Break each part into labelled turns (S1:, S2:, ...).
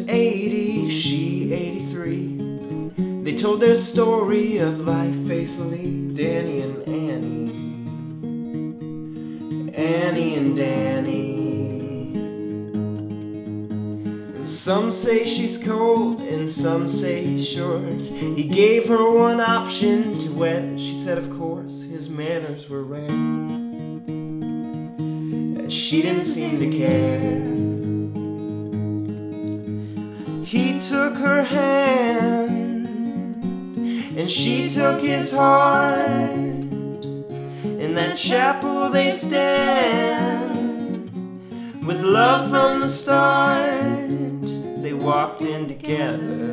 S1: 80, she 83. They told their story of life faithfully, Danny and Annie, Annie and Danny. And some say she's cold and some say he's short. He gave her one option to wed. She said of course his manners were rare, as she didn't seem to care. He took her hand and she took his heart. In that chapel they stand, with love from the start. They walked in together,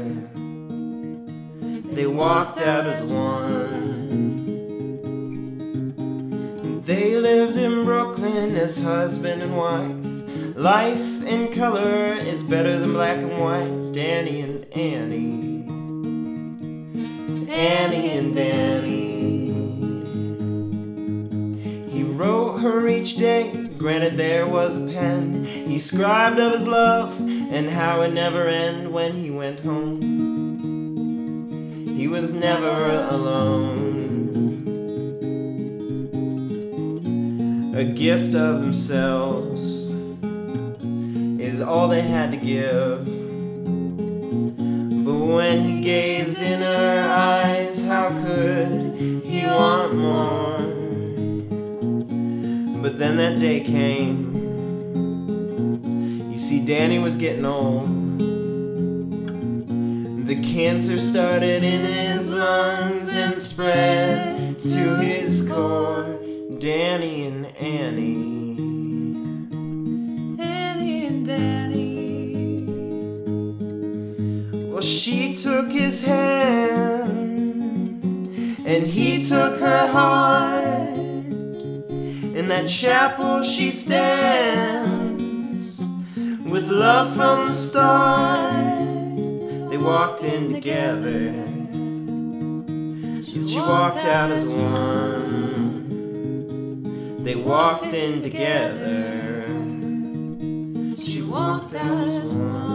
S1: they walked out as one. They lived in Brooklyn as husband and wife. Life in color is better than black and white. Danny and Annie, Annie and Danny. He wrote her each day, granted there was a pen. He scribed of his love and how it never end. When he went home, he was never alone. A gift of themselves is all they had to give. But when he gazed in her eyes, how could he want more? But then that day came. You see, Danny was getting old. The cancer started in his lungs and spread to his core. Danny and Annie, well, she took his hand and he took her heart. In that chapel she stands, with love from the start. They walked in together, she walked out as one. They walked in together, she walked out as one.